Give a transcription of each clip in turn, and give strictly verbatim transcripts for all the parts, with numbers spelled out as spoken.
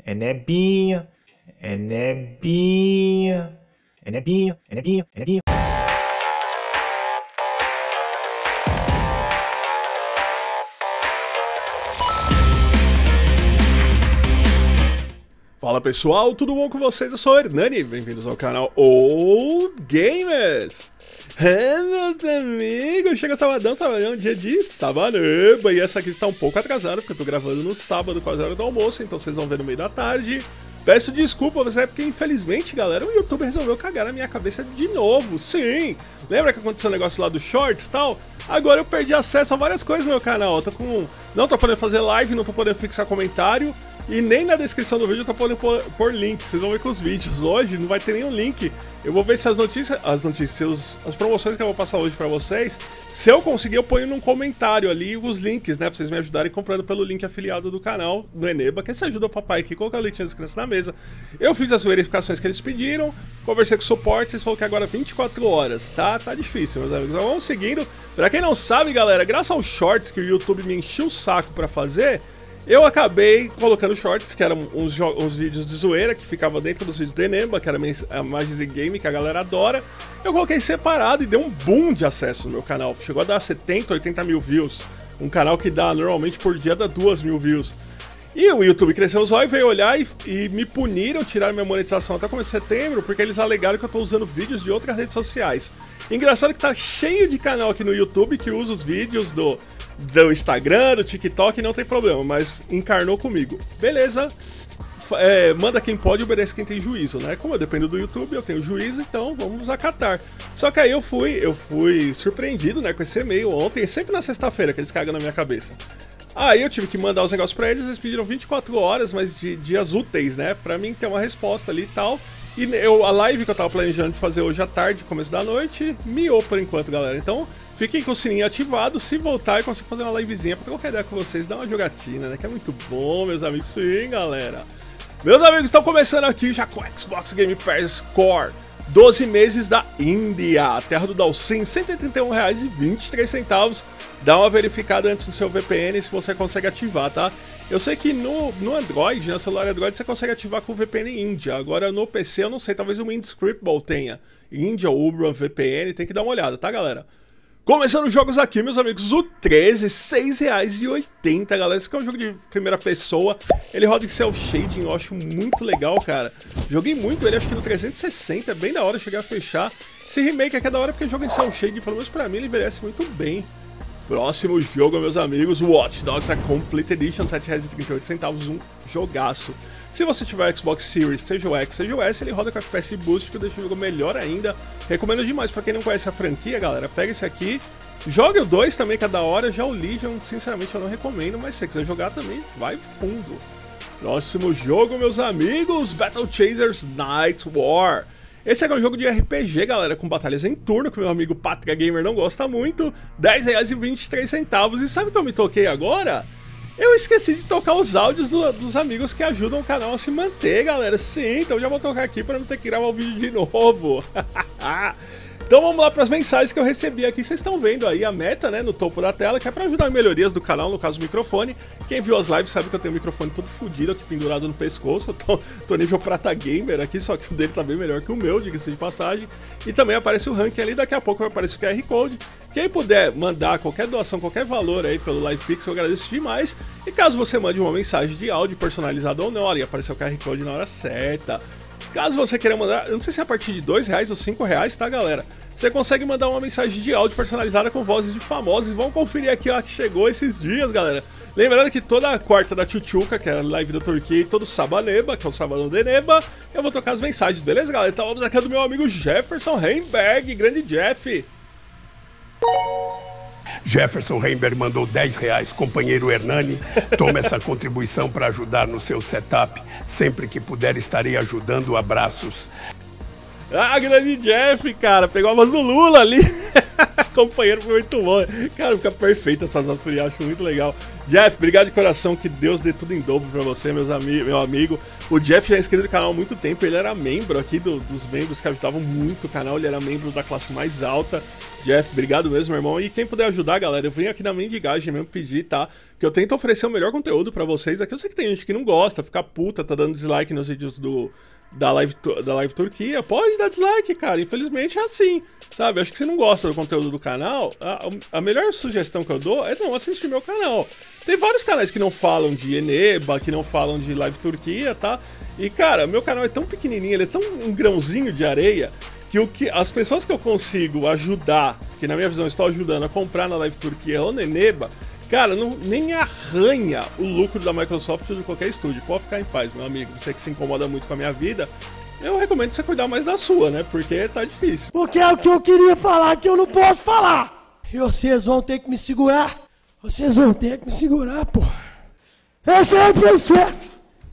é nebinha, é nebinha, é nebinha, é nebinha, é nebinha. Fala pessoal, tudo bom com vocês? Eu sou o Hernani, bem-vindos ao canal Old Gamers. É, meus amigos, chega sabadão, sabadão, dia de sabaneba. E essa aqui está um pouco atrasada, porque eu tô gravando no sábado, quase a hora do almoço, então vocês vão ver no meio da tarde. Peço desculpa, mas é porque infelizmente, galera, o YouTube resolveu cagar na minha cabeça de novo. Sim, lembra que aconteceu um negócio lá do Shorts e tal? Agora eu perdi acesso a várias coisas no meu canal. Eu tô com... Não tô podendo fazer live, não tô podendo fixar comentário. E nem na descrição do vídeo eu tô podendo pôr, pôr link. Vocês vão ver que os vídeos hoje não vai ter nenhum link. Eu vou ver se as notícias, as notícias, as promoções que eu vou passar hoje pra vocês, se eu conseguir eu ponho num comentário ali os links, né, pra vocês me ajudarem comprando pelo link afiliado do canal do Eneba, que se ajuda o papai aqui, colocar o leitinho das crianças na mesa. Eu fiz as verificações que eles pediram, conversei com o suporte, eles falaram que agora vinte e quatro horas, tá? Tá difícil, meus amigos. Então vamos seguindo. Pra quem não sabe, galera, graças aos shorts que o YouTube me encheu o saco pra fazer, eu acabei colocando shorts, que eram uns, uns vídeos de zoeira, que ficavam dentro dos vídeos do Eneba, que era a imagens de game, que a galera adora. Eu coloquei separado e deu um boom de acesso no meu canal. Chegou a dar setenta, oitenta mil views. Um canal que dá, normalmente, por dia, dá duas mil views. E o YouTube cresceu os olhos, veio olhar e, e me puniram, tiraram minha monetização até começo de setembro, porque eles alegaram que eu tô usando vídeos de outras redes sociais. Engraçado que tá cheio de canal aqui no YouTube que usa os vídeos do... do Instagram, do TikTok, não tem problema, mas encarnou comigo. Beleza, é, manda quem pode, obedece quem tem juízo, né? Como eu dependo do YouTube, eu tenho juízo, então vamos acatar. Só que aí eu fui, eu fui surpreendido, né, com esse e-mail ontem, sempre na sexta-feira que eles cagam na minha cabeça. Aí eu tive que mandar os negócios pra eles, eles pediram vinte e quatro horas, mas de dias úteis, né, pra mim ter uma resposta ali e tal. E eu, a live que eu tava planejando de fazer hoje à tarde, começo da noite, miou por enquanto, galera. Então, fiquem com o sininho ativado. Se voltar, eu consigo fazer uma livezinha pra trocar ideia com vocês, dar uma jogatina, né? Que é muito bom, meus amigos. Sim, galera. Meus amigos, estão começando aqui já com o Xbox Game Pass Core. doze meses da Índia, terra do Dalsin, cento e trinta e um reais e vinte e três centavos. Dá uma verificada antes no seu V P N se você consegue ativar, tá? Eu sei que no, no Android, no celular Android, você consegue ativar com o V P N Índia. Agora no P C eu não sei, talvez o Windscriptable tenha. Índia ou Ubra V P N, tem que dar uma olhada, tá, galera? Começando os jogos aqui, meus amigos, o treze, seis reais e oitenta, galera. Esse aqui é um jogo de primeira pessoa. Ele roda em cel shading, eu acho muito legal, cara. Joguei muito ele, acho que no trezentos e sessenta, é bem da hora chegar a fechar. Esse remake aqui é da hora porque joga em cel shading, pelo menos pra mim ele envelhece muito bem. Próximo jogo, meus amigos, Watch Dogs A Complete Edition, sete reais e trinta e oito centavos, um jogaço. Se você tiver Xbox Series, seja o X, seja o S, ele roda com F P S Boost, que deixa o jogo melhor ainda. Recomendo demais, pra quem não conhece a franquia, galera, pega esse aqui. Jogue o dois também, que é da hora, já o Legion, sinceramente eu não recomendo, mas se você quiser jogar também, vai fundo. Próximo jogo, meus amigos, Battle Chasers Night War. Esse aqui é um jogo de R P G, galera, com batalhas em turno, que meu amigo Patria Gamer não gosta muito. dez reais e vinte e três centavos. E sabe o que eu me toquei agora? Eu esqueci de tocar os áudios do, dos amigos que ajudam o canal a se manter, galera. Sim, então já vou tocar aqui para não ter que gravar o vídeo de novo. Então vamos lá para as mensagens que eu recebi aqui. Vocês estão vendo aí a meta, né, no topo da tela, que é para ajudar em melhorias do canal, no caso o microfone. Quem viu as lives sabe que eu tenho o microfone todo fodido aqui pendurado no pescoço. Eu tô, tô nível prata gamer aqui, só que o dele tá bem melhor que o meu, diga-se de passagem. E também aparece o ranking ali, daqui a pouco vai aparecer o Q R Code. Quem puder mandar qualquer doação, qualquer valor aí pelo LivePix, eu agradeço demais. E caso você mande uma mensagem de áudio personalizada ou não, ali apareceu o Q R Code na hora certa. Caso você queira mandar, eu não sei se é a partir de dois reais ou cinco reais, tá, galera? Você consegue mandar uma mensagem de áudio personalizada com vozes de famosos. E vamos conferir aqui, ó, que chegou esses dias, galera. Lembrando que toda a quarta da Tchutchuca, que é a live da Turquia, e todo Sabaneba, que é o Sabadão de Eneba, eu vou tocar as mensagens, beleza, galera? Então vamos aqui do meu amigo Jefferson Heimberg, grande Jeff. Jefferson Heimberg mandou dez reais, companheiro Hernani, toma essa contribuição para ajudar no seu setup, sempre que puder estarei ajudando, abraços. Ah, grande Jeff, cara. Pegou a voz do Lula ali. Companheiro, foi muito bom. Cara, fica perfeito essas notas, eu acho muito legal. Jeff, obrigado de coração, que Deus dê tudo em dobro pra você, meus ami meu amigo. O Jeff já é inscrito no canal há muito tempo, ele era membro aqui do, dos membros que ajudavam muito o canal, ele era membro da classe mais alta. Jeff, obrigado mesmo, meu irmão. E quem puder ajudar, galera, eu venho aqui na mendigagem mesmo pedir, tá? Que eu tento oferecer o melhor conteúdo pra vocês. Aqui eu sei que tem gente que não gosta, fica puta, tá dando dislike nos vídeos do... Da live, da live Turquia, pode dar dislike, cara, infelizmente é assim, sabe, acho que se não gosta do conteúdo do canal, a, a melhor sugestão que eu dou é não assistir meu canal. Tem vários canais que não falam de Eneba, que não falam de live Turquia, tá, e cara, meu canal é tão pequenininho, ele é tão um grãozinho de areia, que, o que as pessoas que eu consigo ajudar, que na minha visão estou ajudando a comprar na live Turquia ou na Eneba, cara, não, nem arranha o lucro da Microsoft ou de qualquer estúdio. Pode ficar em paz, meu amigo. Você que se incomoda muito com a minha vida, eu recomendo você cuidar mais da sua, né? Porque tá difícil. Porque é o que eu queria falar que eu não posso falar. E vocês vão ter que me segurar. Vocês vão ter que me segurar, pô. Esse é o processo.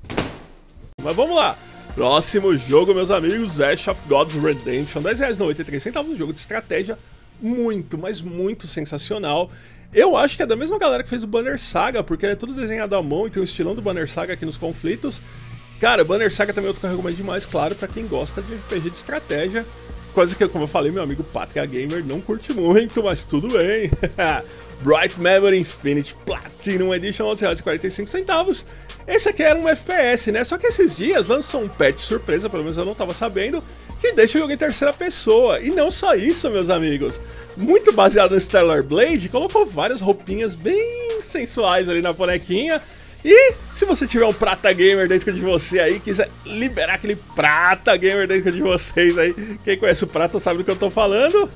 Mas vamos lá. Próximo jogo, meus amigos, Ash of Gods Redemption. dez reais e noventa e três centavos, um jogo de estratégia muito, mas muito sensacional. Eu acho que é da mesma galera que fez o Banner Saga, porque ele é tudo desenhado à mão e tem o estilão do Banner Saga aqui nos conflitos. Cara, Banner Saga também é outro que eu recomendo demais, claro, pra quem gosta de R P G de estratégia. Coisa que, como eu falei, meu amigo Patria Gamer não curte muito, mas tudo bem. Bright Memory Infinite Platinum Edition, onze reais e quarenta e cinco centavos. Esse aqui era um F P S, né? Só que esses dias lançou um patch surpresa, pelo menos eu não tava sabendo, que deixa o jogo em terceira pessoa. E não só isso, meus amigos. Muito baseado no Stellar Blade, colocou várias roupinhas bem sensuais ali na bonequinha. E se você tiver um prata gamer dentro de você aí, quiser liberar aquele prata gamer dentro de vocês aí, quem conhece o prata sabe do que eu tô falando.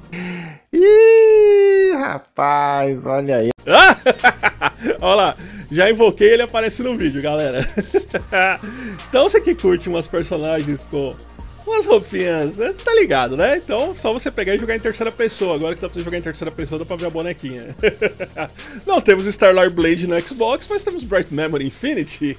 Ih, rapaz, olha aí. Olha lá, já invoquei, ele aparece no vídeo, galera. Então você que curte umas personagens com umas roupinhas, você tá ligado, né? Então só você pegar e jogar em terceira pessoa. Agora que dá pra você jogar em terceira pessoa, dá pra ver a bonequinha. Não temos Starlight Blade no Xbox, mas temos Bright Memory Infinity.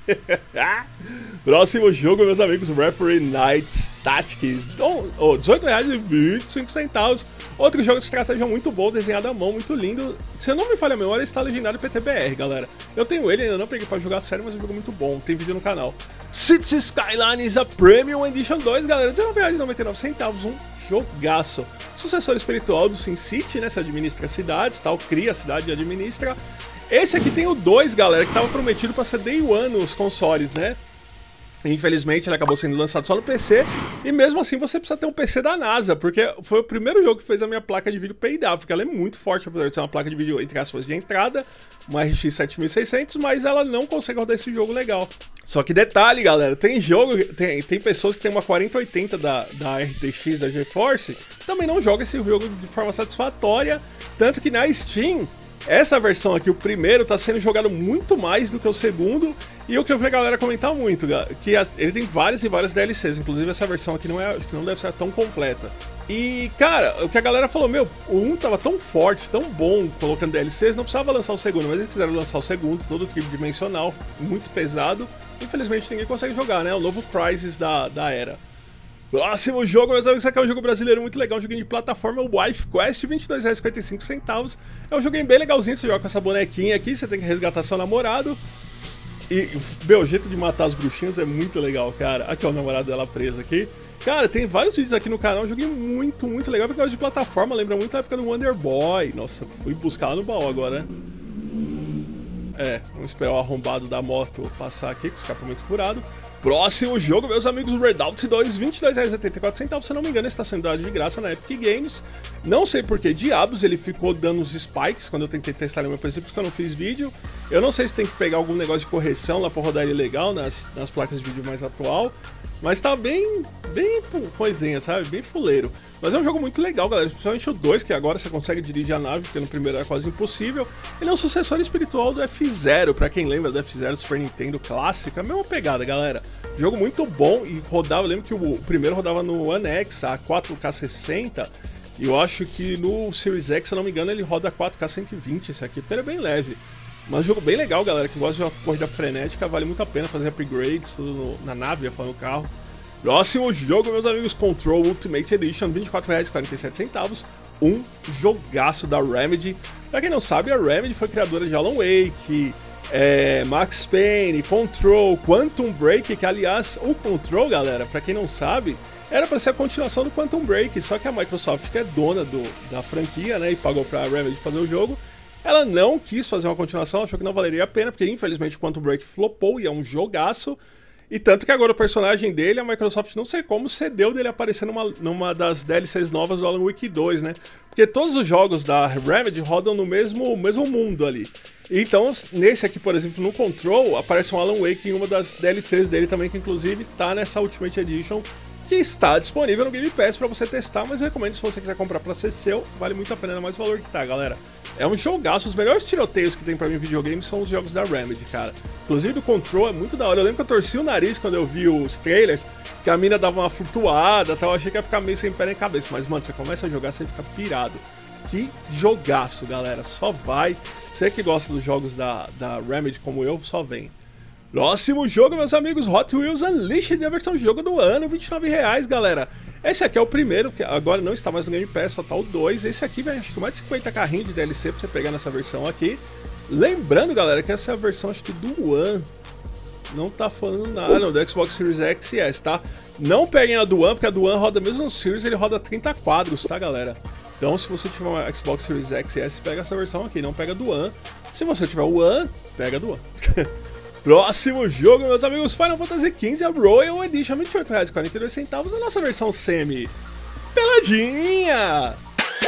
Próximo jogo, meus amigos, Referee Knights Tactics. Então, oh, dezoito reais e vinte e cinco centavos. Outro jogo de estratégia muito bom, desenhado à mão, muito lindo. Se eu não me falha a memória, está legendado P T B R, galera. Eu tenho ele, ainda não peguei pra jogar sério, mas é um jogo muito bom. Tem vídeo no canal. Cities Skylines a Premium Edition dois, galera. dezenove reais e noventa e nove centavos. Um jogaço. Sucessor espiritual do SimCity, né? Você administra cidades, tal. Cria a cidade e administra. Esse aqui tem o dois, galera, que tava prometido pra ser Day One nos consoles, né? Infelizmente ele acabou sendo lançado só no P C, e mesmo assim você precisa ter um P C da NASA, porque foi o primeiro jogo que fez a minha placa de vídeo peidar, porque ela é muito forte, apesar de ser uma placa de vídeo entre aspas de entrada, uma R X sete mil e seiscentos, mas ela não consegue rodar esse jogo legal. Só que detalhe, galera, tem jogo, tem, tem pessoas que tem uma quarenta oitenta da, da R T X, da GeForce, também não joga esse jogo de forma satisfatória, tanto que na Steam, essa versão aqui, o primeiro, tá sendo jogado muito mais do que o segundo. E o que eu vi a galera comentar muito, que ele tem várias e várias D L Cs. Inclusive essa versão aqui não, é, não deve ser tão completa. E, cara, o que a galera falou, meu, o um tava tão forte, tão bom, colocando D L Cs, não precisava lançar o segundo. Mas eles quiseram lançar o segundo, todo tridimensional, muito pesado. Infelizmente ninguém consegue jogar, né? O novo Crysis da, da era. Próximo jogo, meus amigos, esse aqui é um jogo brasileiro muito legal, um joguinho de plataforma, o Wife Quest, vinte e dois reais e cinquenta e cinco centavos. É um joguinho bem legalzinho, você joga com essa bonequinha aqui, você tem que resgatar seu namorado. E, meu, o jeito de matar as bruxinhas é muito legal, cara. Aqui, ó, o namorado dela preso aqui. Cara, tem vários vídeos aqui no canal, um joguinho muito, muito legal, porque eu gosto de plataforma, lembra muito a época do Wonder Boy. Nossa, fui buscar lá no baú agora, né? É, vamos esperar o arrombado da moto passar aqui, com o escapamento furado. Próximo jogo, meus amigos, Redout dois, vinte e dois reais e oitenta e quatro centavos, se não me engano, está sendo dado de graça na Epic Games. Não sei por que diabos ele ficou dando os spikes quando eu tentei testar no meu P C, porque eu não fiz vídeo. Eu não sei se tem que pegar algum negócio de correção lá para rodar ele legal nas, nas placas de vídeo mais atual. Mas tá bem, bem coisinha, sabe? Bem fuleiro. Mas é um jogo muito legal, galera. Principalmente o dois, que agora você consegue dirigir a nave, porque no primeiro era quase impossível. Ele é um sucessor espiritual do F zero, pra quem lembra do F zero do Super Nintendo clássico. É a mesma pegada, galera. Jogo muito bom e rodava, eu lembro que o primeiro rodava no One X, a quatro K sessenta. E eu acho que no Series X, se eu não me engano, ele roda quatro K cento e vinte esse aqui, porque ele é bem leve. Mas um jogo bem legal, galera, que gosta de uma corrida frenética, vale muito a pena fazer upgrades, tudo no, na nave, ia falar no carro. Próximo jogo, meus amigos, Control Ultimate Edition, vinte e quatro reais e quarenta e sete centavos. Um jogaço da Remedy. Pra quem não sabe, a Remedy foi criadora de Alan Wake, é, Max Payne, Control, Quantum Break, que aliás, o Control, galera, pra quem não sabe, era pra ser a continuação do Quantum Break, só que a Microsoft, que é dona do, da franquia, né, e pagou pra Remedy fazer o jogo, ela não quis fazer uma continuação, achou que não valeria a pena, porque infelizmente o Quantum Break flopou e é um jogaço. E tanto que agora o personagem dele, a Microsoft não sei como cedeu dele aparecer numa, numa das D L Cs novas do Alan Wake dois, né? Porque todos os jogos da Remedy rodam no mesmo, mesmo mundo ali. Então, nesse aqui, por exemplo, no Control, aparece um Alan Wake em uma das D L Cs dele também, que inclusive tá nessa Ultimate Edition, que está disponível no Game Pass pra você testar, mas eu recomendo se você quiser comprar pra ser seu, vale muito a pena, mais o valor que tá, galera. É um jogaço, os melhores tiroteios que tem pra mim em videogame são os jogos da Remedy, cara. Inclusive do Control é muito da hora, eu lembro que eu torci o nariz quando eu vi os trailers, que a mina dava uma flutuada e tal, eu achei que ia ficar meio sem pé nem cabeça, mas mano, você começa a jogar, você fica pirado. Que jogaço, galera, só vai. Você que gosta dos jogos da, da Remedy como eu, só vem. Próximo jogo, meus amigos, Hot Wheels Unleashed, a versão jogo do ano, vinte e nove reais, galera. Esse aqui é o primeiro, que agora não está mais no Game Pass, só tá o dois. Esse aqui vai, acho que mais de cinquenta carrinhos de D L C pra você pegar nessa versão aqui. Lembrando, galera, que essa é a versão, acho que do One. Não tá falando nada, não, do Xbox Series X e S, tá? Não peguem a do One, porque a do One roda mesmo no Series, ele roda trinta quadros, tá, galera? Então, se você tiver uma Xbox Series X e S, pega essa versão aqui, não pega a do One. Se você tiver o One, pega a do One. Próximo jogo, meus amigos, Final Fantasy quinze, a Royal Edition, vinte e oito reais e quarenta e dois centavos, a nossa versão semi peladinha.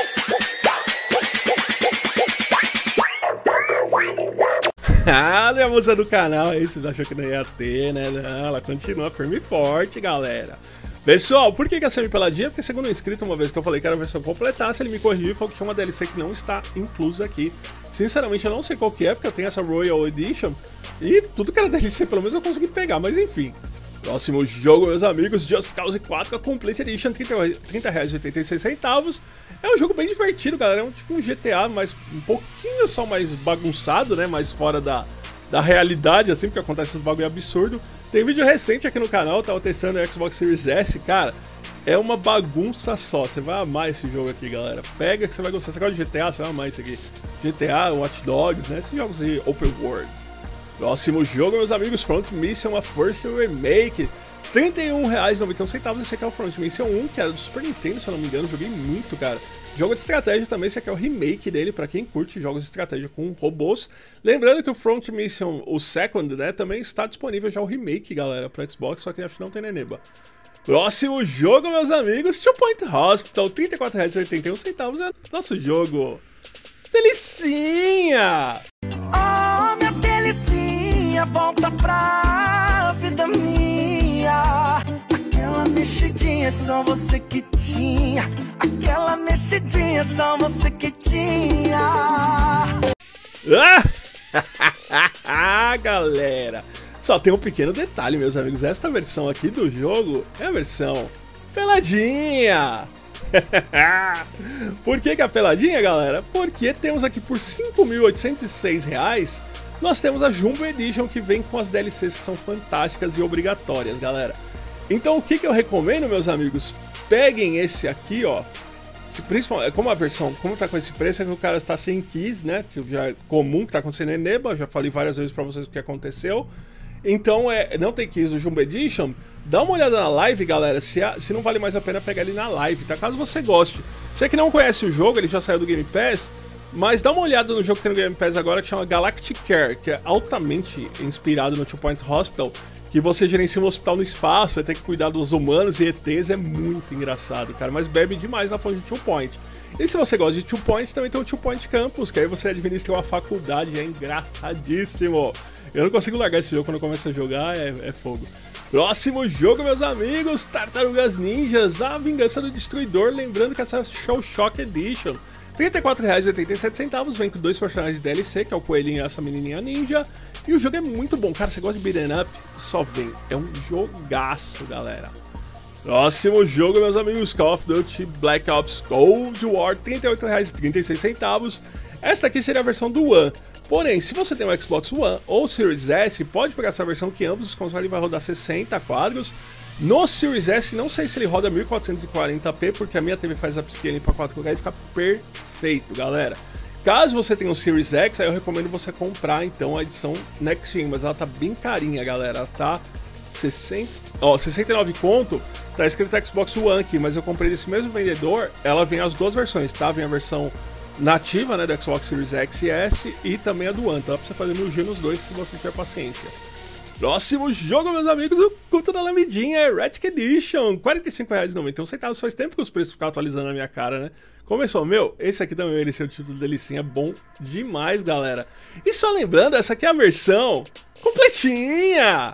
Ah, olha a música do canal aí, vocês acham que não ia ter, né? Não, ela continua firme e forte, galera. Pessoal, por que que é semi-peladinha? Porque segundo o inscrito, uma vez que eu falei que era a versão completasse, ele me corrigiu e falou que tinha uma D L C que não está inclusa aqui. Sinceramente, eu não sei qual que é, porque eu tenho essa Royal Edition e tudo que era D L C, pelo menos eu consegui pegar, mas enfim. Próximo jogo, meus amigos, Just Cause quatro, a Complete Edition, trinta reais e oitenta e seis centavos. É um jogo bem divertido, galera, é um tipo um G T A, mas um pouquinho só mais bagunçado, né, mais fora da, da realidade, assim, porque acontece esses bagulho absurdo. Tem vídeo recente aqui no canal, eu tava testando o Xbox Series S, cara, é uma bagunça só, você vai amar esse jogo aqui, galera. Pega que você vai gostar, você gosta de G T A, você vai amar isso aqui. G T A, Watch Dogs, né, esses jogos de Open World. Próximo jogo, meus amigos, Front Mission, a First Remake, trinta e um reais e noventa e um centavos. Esse aqui é o Front Mission um, que era do Super Nintendo, se eu não me engano, joguei muito, cara. Jogo de estratégia também, esse aqui é o remake dele, pra quem curte jogos de estratégia com robôs. Lembrando que o Front Mission, o Second, né, também está disponível já o remake, galera, pra Xbox, só que acho que não tem neneba. Próximo jogo, meus amigos, Two Point Hospital, trinta e quatro reais e oitenta e um centavos, é nosso jogo. Delicinha! Oh, minha delicinha, volta pra vida minha. Aquela mexidinha, só você que tinha. Aquela mexidinha, só você que tinha. Ah, galera! Só tem um pequeno detalhe, meus amigos. Esta versão aqui do jogo é a versão peladinha. Por que que é peladinha, galera? Porque temos aqui por cinco mil oitocentos e seis reais, nós temos a Jumbo Edition, que vem com as D L Cs que são fantásticas e obrigatórias, galera. Então o que que eu recomendo, meus amigos? Peguem esse aqui, ó. Principalmente, como a versão, como tá com esse preço, é que o cara está sem keys, né? Que já é comum que tá acontecendo em Neba, eu já falei várias vezes pra vocês o que aconteceu. Então, é, não tem keys do Jumbo Edition, dá uma olhada na live, galera, se, a, se não vale mais a pena pegar ele na live, tá? Caso você goste. Você que não conhece o jogo, ele já saiu do Game Pass, mas dá uma olhada no jogo que tem no Game Pass agora, que chama Galactic Care, que é altamente inspirado no Two Point Hospital, que você gerencia um hospital no espaço, você tem que cuidar dos humanos e E Tês, é muito engraçado, cara, mas bebe demais na fonte de Two Point. E se você gosta de Two Point, também tem o Two Point Campus, que aí você administra uma faculdade, é engraçadíssimo. Eu não consigo largar esse jogo quando eu começo a jogar, é, é fogo. Próximo jogo, meus amigos, Tartarugas Ninjas, a Vingança do Destruidor, lembrando que essa é a Show Shock Edition. trinta e quatro reais e oitenta e sete centavos, vem com dois personagens de D L C, que é o Coelhinho e essa menininha ninja. E o jogo é muito bom, cara, você gosta de beat'em up? Só vem, é um jogaço, galera. Próximo jogo, meus amigos, Call of Duty Black Ops Cold War, trinta e oito reais e trinta e seis centavos. Esta aqui seria a versão do One. Porém, se você tem um Xbox One ou Series S, pode pegar essa versão que ambos os consoles vai rodar sessenta quadros. No Series S, não sei se ele roda mil quatrocentos e quarenta p, porque a minha T V faz upscaling para quatro K e fica perfeito, galera. Caso você tenha um Series X, aí eu recomendo você comprar então a edição Next Gen, mas ela tá bem carinha, galera. Ela tá sessenta, ó, sessenta e nove conto, tá escrito Xbox One aqui, mas eu comprei desse mesmo vendedor. Ela vem as duas versões, tá? Vem a versão nativa, né, do Xbox Series X e S e também a do One, tá? Dá pra você fazer mil G nos dois se você tiver paciência. Próximo jogo, meus amigos, o Culto da Lambidinha é Retic Edition, quarenta e cinco reais e noventa e um centavos. Faz tempo que os preços ficam atualizando na minha cara, né? Começou, meu, esse aqui também mereceu o título delicinha, bom demais, galera. E só lembrando, essa aqui é a versão completinha.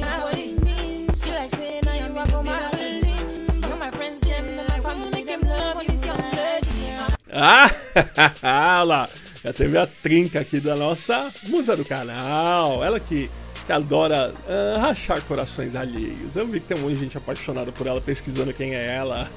Ah, lá, já teve a trinca aqui da nossa musa do canal, ela que... que adora uh, rachar corações alheios. Eu vi que tem um monte de gente apaixonada por ela, pesquisando quem é ela.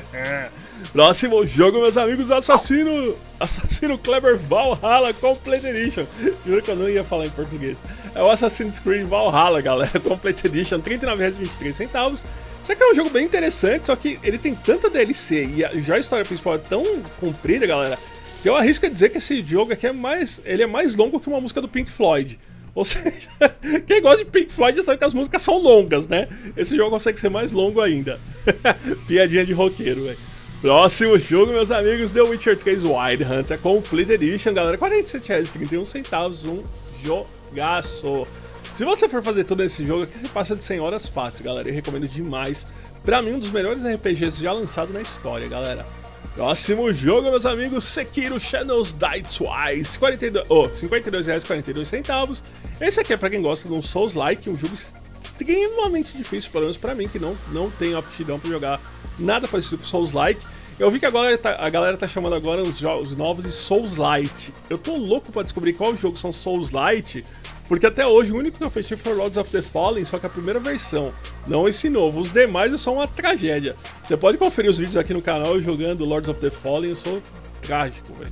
Próximo jogo, meus amigos, Assassino Assassino Kleber Valhalla Complete Edition. Juro que eu não ia falar em português. É o Assassin's Creed Valhalla, galera, Complete Edition, trinta e nove reais e vinte e três centavos. Isso aqui é um jogo bem interessante, só que ele tem tanta D L C e a, já a história principal é tão comprida, galera, que eu arrisco a dizer que esse jogo aqui é mais, ele é mais longo que uma música do Pink Floyd. Ou seja, quem gosta de Pink Floyd já sabe que as músicas são longas, né? Esse jogo consegue ser mais longo ainda. Piadinha de roqueiro, velho. Próximo jogo, meus amigos, The Witcher três Wild Hunt, a Complete Edition, galera, quarenta e sete reais e trinta e um centavos, um jogaço. Se você for fazer todo esse jogo aqui, você passa de cem horas fácil, galera, eu recomendo demais. Pra mim, um dos melhores R P Gs já lançado na história, galera. Próximo jogo, meus amigos, Sekiro Shadows Die Twice, quarenta e dois, oh, cinquenta e dois reais e quarenta e dois centavos. Esse aqui é pra quem gosta de um Souls-like, um jogo extremamente difícil, pelo menos pra mim, que não, não tenho aptidão pra jogar nada parecido com Souls-like. Eu vi que agora tá, a galera tá chamando agora os jogos novos de Souls-Light. Eu tô louco pra descobrir qual jogo são Souls-Light, porque até hoje o único que eu fechei foi Lords of the Fallen, só que a primeira versão, não esse novo. Os demais são uma tragédia. Você pode conferir os vídeos aqui no canal jogando Lords of the Fallen, eu sou trágico, velho.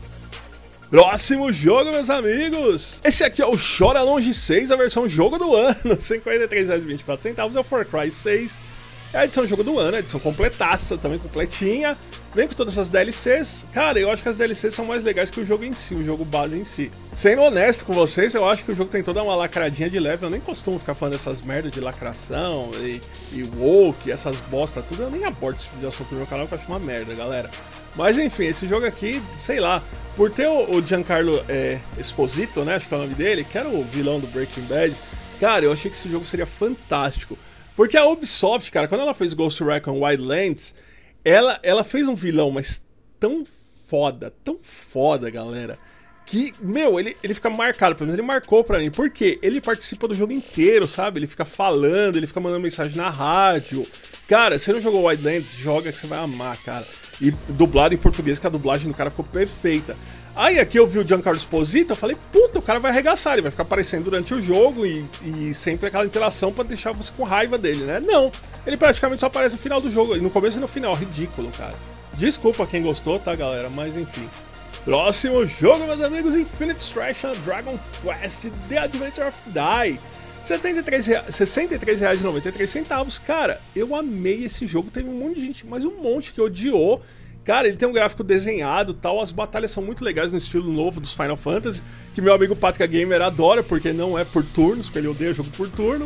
Próximo jogo, meus amigos. Esse aqui é o Chora Longe seis, a versão jogo do ano. cinquenta e três reais e vinte e quatro centavos, é o Far Cry seis. É a edição jogo do ano, a edição completaça, também completinha. Vem com todas essas D L Cs. Cara, eu acho que as D L Cs são mais legais que o jogo em si, o jogo base em si. Sendo honesto com vocês, eu acho que o jogo tem toda uma lacradinha de leve. Eu nem costumo ficar falando dessas merdas de lacração e, e woke, essas bosta tudo. Eu nem abordo esse tipo de assunto no meu canal, que eu acho uma merda, galera. Mas enfim, esse jogo aqui, sei lá, por ter o, o Giancarlo é, Esposito, né, acho que é o nome dele, que era o vilão do Breaking Bad, cara, eu achei que esse jogo seria fantástico. Porque a Ubisoft, cara, quando ela fez Ghost Recon Wildlands, ela, ela fez um vilão, mas tão foda, tão foda, galera, que, meu, ele, ele fica marcado, pelo menos ele marcou pra mim, porque ele participa do jogo inteiro, sabe? Ele fica falando, ele fica mandando mensagem na rádio. Cara, você não jogou Wildlands, joga que você vai amar, cara. E dublado em português, que a dublagem do cara ficou perfeita. Aí aqui eu vi o Giancarlo Esposito, eu falei, puta, o cara vai arregaçar, ele vai ficar aparecendo durante o jogo e, e sempre aquela interação pra deixar você com raiva dele, né? Não, ele praticamente só aparece no final do jogo, no começo e no final, ridículo, cara. Desculpa quem gostou, tá, galera, mas enfim. Próximo jogo, meus amigos, Infinite Strash Dragon Quest The Adventure of Die. sessenta e três reais e noventa e três centavos, cara, eu amei esse jogo, teve um monte de gente, mas um monte que odiou. Cara, ele tem um gráfico desenhado e tal, as batalhas são muito legais no estilo novo dos Final Fantasy, que meu amigo Patrick Gamer adora, porque não é por turnos, porque ele odeia jogo por turno.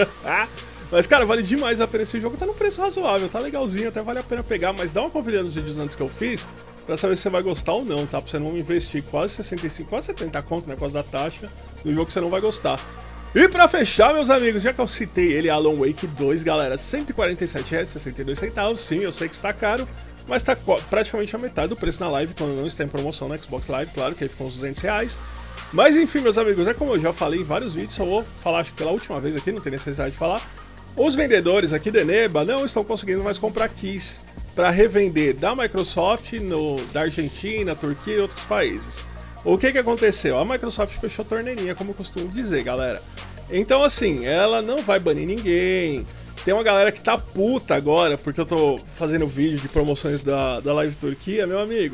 Mas, cara, vale demais a pena esse jogo, tá num preço razoável, tá legalzinho, até vale a pena pegar, mas dá uma conferida nos vídeos antes que eu fiz, pra saber se você vai gostar ou não, tá? Pra você não investir quase sessenta e cinco, quase setenta conto, né, por causa da taxa, no jogo que você não vai gostar. E pra fechar, meus amigos, já que eu citei ele, Alan Wake dois, galera, cento e quarenta e sete reais e sessenta e dois centavos, sim, eu sei que está caro, mas tá praticamente a metade do preço na live, quando não está em promoção no Xbox Live, claro, que aí ficam uns duzentos reais. Mas enfim, meus amigos, é como eu já falei em vários vídeos, só vou falar, acho que pela última vez aqui, não tem necessidade de falar. Os vendedores aqui da Eneba não estão conseguindo mais comprar keys para revender da Microsoft, no, da Argentina, Turquia e outros países. O que que aconteceu? A Microsoft fechou a torneirinha, como eu costumo dizer, galera. Então assim, ela não vai banir ninguém. Tem uma galera que tá puta agora, porque eu tô fazendo vídeo de promoções da, da Live Turquia, meu amigo.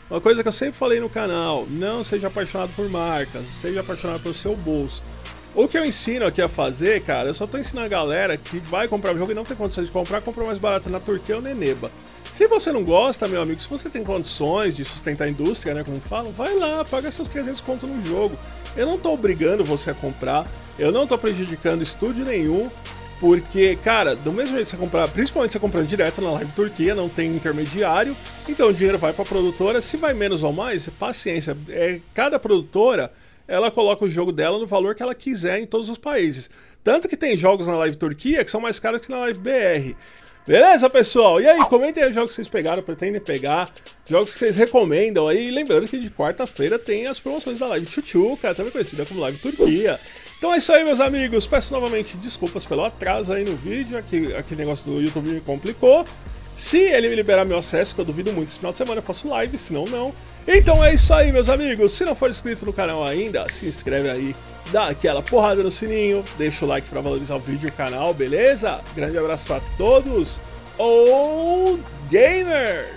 Uma coisa que eu sempre falei no canal, não seja apaixonado por marcas, seja apaixonado pelo seu bolso. O que eu ensino aqui a fazer, cara, eu só tô ensinando a galera que vai comprar o jogo e não tem condições de comprar, compra mais barato na Turquia ou Neneba. Se você não gosta, meu amigo, se você tem condições de sustentar a indústria, né, como falam, vai lá, paga seus trezentos conto no jogo. Eu não tô obrigando você a comprar, eu não tô prejudicando estúdio nenhum, porque, cara, do mesmo jeito que você comprar, principalmente você comprando direto na Live Turquia, não tem intermediário, então o dinheiro vai pra produtora, se vai menos ou mais, paciência, é, cada produtora, ela coloca o jogo dela no valor que ela quiser em todos os países. Tanto que tem jogos na Live Turquia que são mais caros que na Live B R. Beleza, pessoal? E aí, comentem aí os jogos que vocês pegaram, pretendem pegar, jogos que vocês recomendam aí. Lembrando que de quarta-feira tem as promoções da Live Chuchuca, também conhecida como Live Turquia. Então é isso aí, meus amigos. Peço novamente desculpas pelo atraso aí no vídeo, aqui, aquele negócio do YouTube me complicou. Se ele me liberar meu acesso, que eu duvido muito, esse final de semana eu faço live, senão não. Então é isso aí, meus amigos. Se não for inscrito no canal ainda, se inscreve aí, dá aquela porrada no sininho, deixa o like pra valorizar o vídeo e o canal, beleza? Grande abraço a todos. Oh, gamers!